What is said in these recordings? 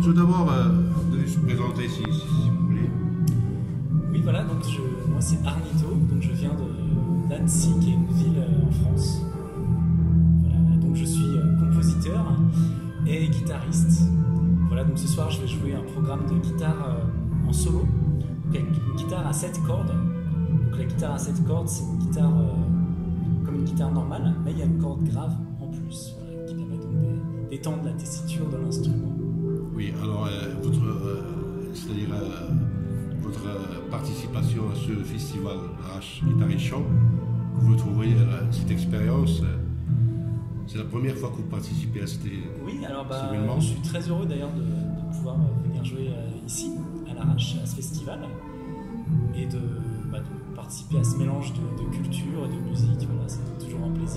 tout d'abord, vous devez se présenter si vous voulez. Oui, voilà, donc moi c'est Arnito, donc je viens d'Annecy, qui est une ville en France. Voilà, donc je suis compositeur et guitariste. Voilà, donc ce soir je vais jouer un programme de guitare en solo, donc avec une guitare à 7 cordes. Donc la guitare à 7 cordes, c'est une guitare comme une guitare normale, mais il y a une corde grave en plus, voilà, qui permet donc d'étendre la tessiture de l'instrument. Oui, alors c'est-à-dire votre participation à ce festival Arrache Guitare et Chant, que vous trouvez cette expérience, c'est la première fois que vous participez à cet Oui, alors événement. Je suis très heureux d'ailleurs de pouvoir venir jouer ici, à l'Arrache, à ce festival, et de participer à ce mélange de culture et de musique. Voilà, c'est toujours un plaisir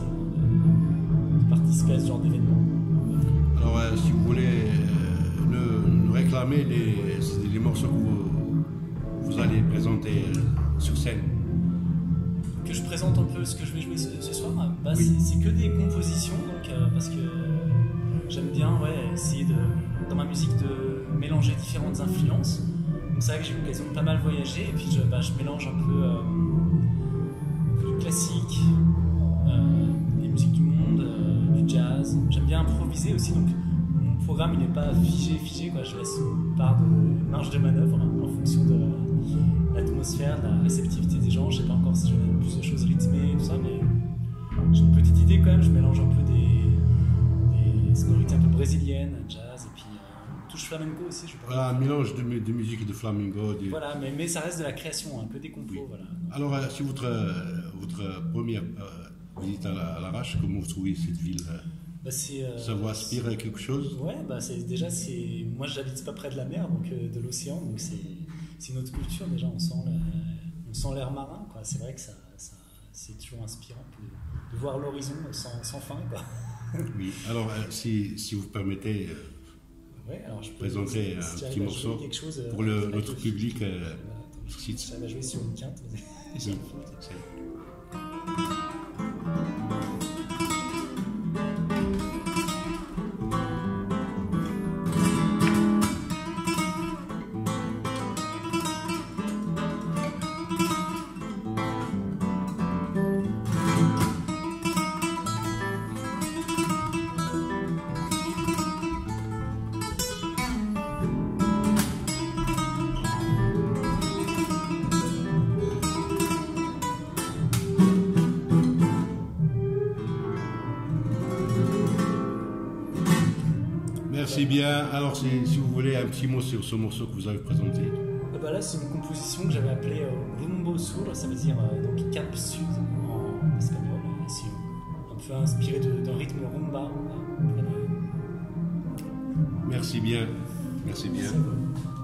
de participer à ce genre d'événement. Alors, si vous voulez nous réclamer les morceaux que vous allez présenter sur scène. Que je présente un peu ce que je vais jouer ce soir, oui. C'est que des compositions, donc, parce que j'aime bien essayer dans ma musique de mélanger différentes influences. Donc c'est vrai que j'ai eu l'occasion de pas mal voyager, et puis je mélange un peu du classique, des musiques du monde, du jazz. J'aime bien improviser aussi, donc mon programme il n'est pas figé quoi. Je laisse une part de marge de manœuvre en fonction de l'atmosphère, de la réceptivité des gens. Je sais pas encore si je vais plus de choses rythmées et tout ça, mais j'ai une petite idée quand même. Je mélange un peu des sonorités un peu brésiliennes, jazz, et puis touche flamenco aussi. Voilà, un mélange de musique et de flamenco. Voilà, mais ça reste de la création, un peu des compos. Oui. Voilà. Alors, si votre première visite à l'Arrache, comment vous trouvez cette ville? Ça vous inspire quelque chose? Ouais, moi j'habite pas près de la mer, donc de l'océan, donc c'est une autre culture déjà. On sent l'air marin, quoi. C'est vrai que c'est toujours inspirant de voir l'horizon sans fin, quoi. Oui. Alors, si vous permettez, alors je présenter un petit morceau pour notre public sur site. Ça va jouer sur une quinte. Merci bien. Alors, si vous voulez un petit mot sur ce morceau que vous avez présenté. Là, c'est une composition que j'avais appelée Rumbo Sur, ça veut dire donc Cap Sud en espagnol. C'est un peu inspiré d'un rythme rumba. Merci bien. Merci bien.